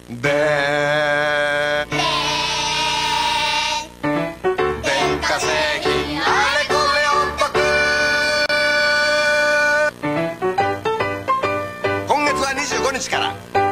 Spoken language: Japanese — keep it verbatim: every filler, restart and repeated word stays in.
で電化製品あれこれお得。今月はにじゅうごにちから